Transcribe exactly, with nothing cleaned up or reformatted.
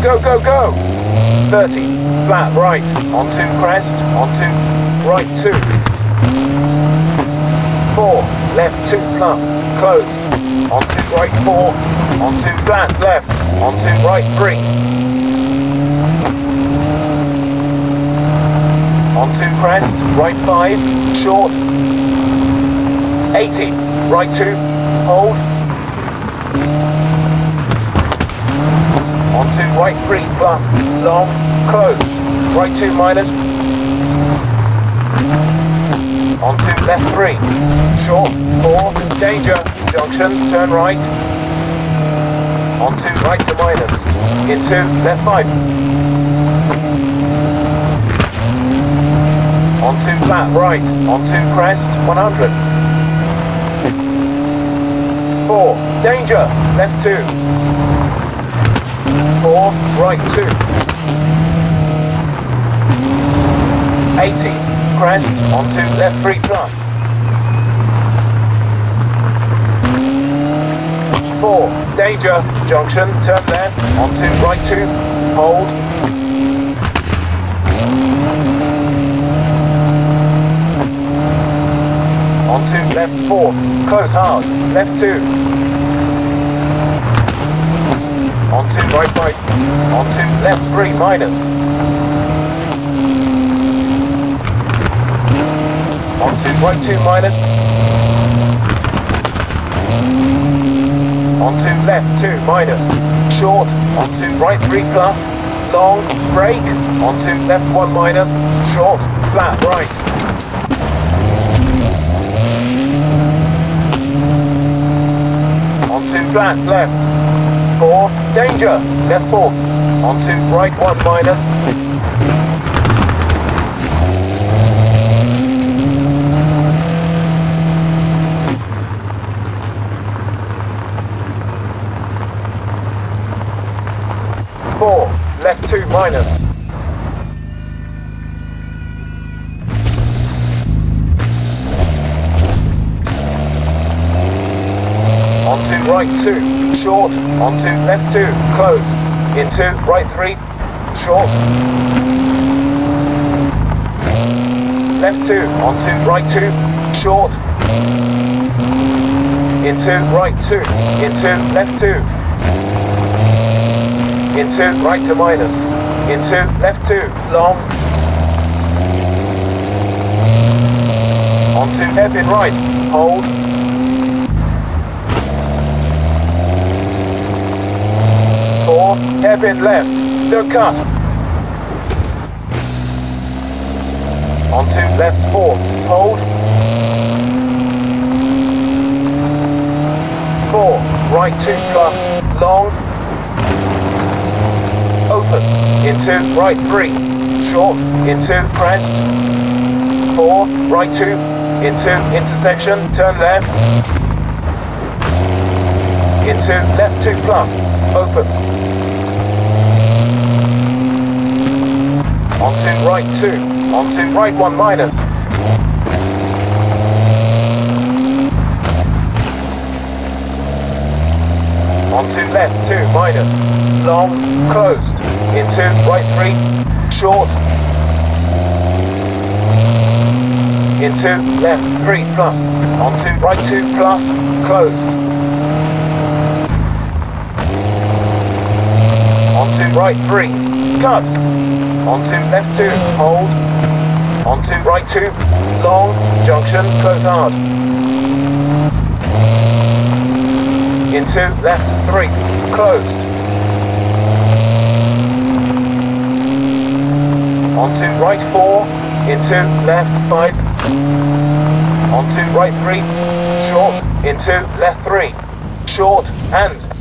go, go, go! thirty, flat right, onto crest, onto right two. four, left two plus, closed, onto right four, onto flat left, onto right three. Onto crest, right five, short. eighty, right two, hold. Onto right three plus, long, closed, right two minus. Onto left three, short, four, danger, junction, turn right. Onto right to minus, into left five. Onto flat right, onto crest, one hundred. four, danger, left two. four, right two. eighty, crest, onto left three plus. four, danger, junction, turn left, onto right two, hold. Onto left four, close hard, left two. Onto right five, onto left three minus. Onto right two minus. Onto left two minus. Short, onto right three plus. Long, brake, onto left one minus. Short, flat right. Onto flat left. four, danger, left four. Onto right one minus. four, left two minus. Onto right two, short, onto left two, closed, into right three, short, left two, onto right two, short, into right two, into left two, into right to minus, into left two, long, onto hairpin right, hold, four, hairpin left, don't cut. Onto left four, hold. four, right two plus, long. Opens, into right three, short, into crest. four, right two, into intersection, turn left. Into left two plus, opens. Onto right two, onto right one minus. Onto left two minus, long, closed. Into right three, short. Into left three plus, onto right two plus, closed. Onto right three, cut. Onto left two, hold. Onto right two, long, junction, close hard. Into left three, closed. Onto right four, into left five. Onto right three, short, into left three, short, and